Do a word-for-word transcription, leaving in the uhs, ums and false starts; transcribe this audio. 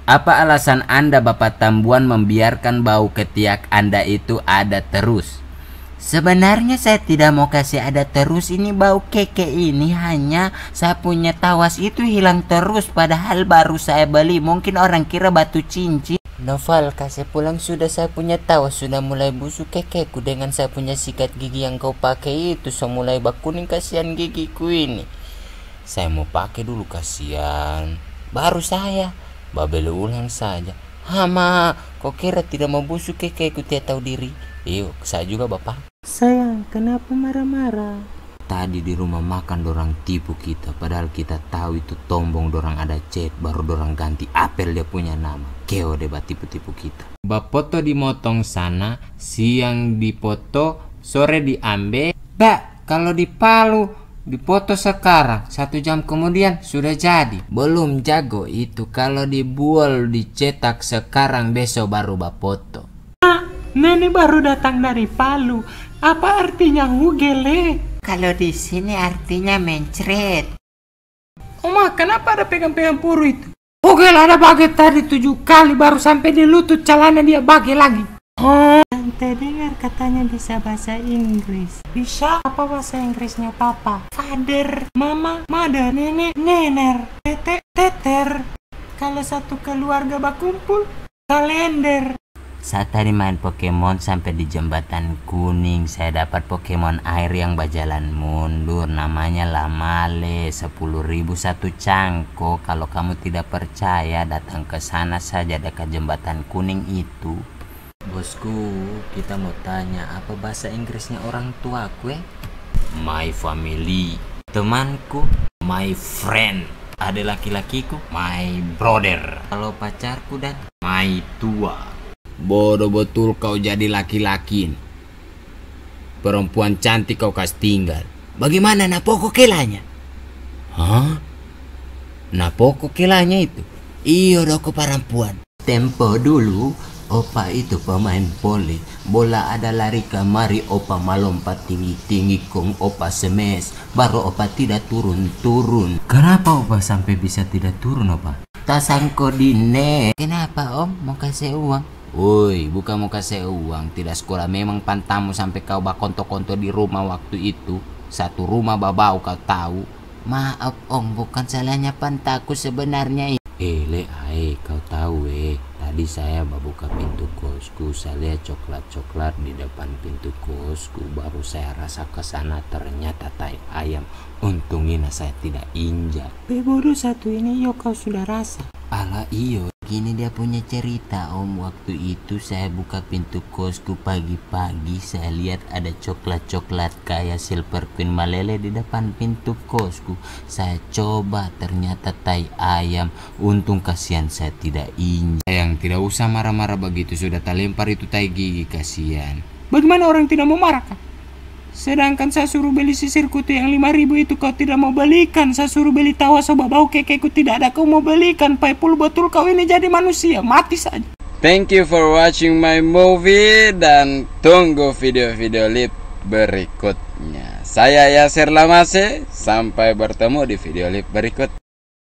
Apa alasan Anda Bapak Tambuan membiarkan bau ketiak Anda itu ada terus? Sebenarnya saya tidak mau kasih ada terus, ini bau keke ini hanya sapunya tawas itu hilang terus padahal baru saya beli, mungkin orang kira batu cincin. Noval, kasih pulang sudah, saya punya tawas sudah mulai busuk kekeku dengan saya punya sikat gigi yang kau pakai itu so mulai bakuning, kasihan gigiku ini. Saya mau pakai dulu kasihan. Baru saya babel ulang saja. Hama, kau kira tidak mau busuk kekeku tidak tahu diri. Yuk, saya juga bapak. Sayang, kenapa marah-marah? Tadi di rumah makan dorang tipu kita, padahal kita tahu itu tombong dorang ada chat, baru dorang ganti apel dia punya nama. Keo deh tipu-tipu kita. Bapoto dimotong sana, siang dipoto, sore diambil. Mbak, kalau di Palu dipoto sekarang, satu jam kemudian sudah jadi. Belum jago itu, kalau dibual dicetak sekarang besok baru bapoto. Nenek baru datang dari Palu. Apa artinya hugele? Kalau di sini artinya mencret. Oma, kenapa ada pegang-pegang puru itu? Hugel ada baget tadi tujuh kali baru sampai di lutut celana dia bagi lagi. Oh, tante dengar katanya bisa bahasa Inggris. Bisa? Apa bahasa Inggrisnya papa? Father, mama, mother, nenek, nener, tete, teter. Kalau satu keluarga berkumpul, kalender. Saat tadi main Pokemon sampai di jembatan kuning, saya dapat Pokemon air yang berjalan mundur, namanya Lamale, sepuluh ribu satu cangkok. Kalau kamu tidak percaya datang ke sana saja dekat jembatan kuning itu. Bosku, kita mau tanya apa bahasa Inggrisnya orang tuaku? Eh? My family, temanku, my friend. Ada laki-lakiku, my brother. Kalau pacarku dan my tua. Bodoh betul kau jadi laki-laki. Perempuan cantik kau kasih tinggal. Bagaimana napoko kelanya? Hah? Napoko kelanya itu? Iyo doko perempuan. Tempo dulu, opa itu pemain voli. Bola ada lari kemari, opa melompat tinggi-tinggi kong opa semes. Baru opa tidak turun-turun. Kenapa opa sampai bisa tidak turun opa? Tasangko dine. Kenapa om? Mau kasih uang? Woi, bukan mau kasih uang, tidak sekolah. Memang pantamu sampai kau bakonto-konto di rumah waktu itu. Satu rumah babau kau tahu. Maaf om, bukan salahnya pantaku sebenarnya. Eh, le, ae, kau tahu eh. Tadi saya buka pintu kosku, saya lihat coklat-coklat di depan pintu kosku. Baru saya rasa ke sana, ternyata tai ayam. Untungnya saya tidak injak. Bebodoh satu ini, yo kau sudah rasa. Ala iyo, gini dia punya cerita om. Waktu itu saya buka pintu kosku pagi-pagi, saya lihat ada coklat-coklat kayak Silver Queen Malele di depan pintu kosku. Saya coba, ternyata tai ayam. Untung kasihan saya tidak injak. Sayang, tidak usah marah-marah begitu, sudah tak lempar itu tai gigi, kasihan. Bagaimana orang tidak mau marah kan? Sedangkan saya suruh beli sisir kutu yang lima ribu itu kau tidak mau belikan. Saya suruh beli tawa soba bau kekeku tidak ada kau mau belikan. Paipul betul kau ini jadi manusia, mati saja. Thank you for watching my movie dan tunggu video-video lip berikutnya. Saya Yasir Lamase, sampai bertemu di video lip berikut.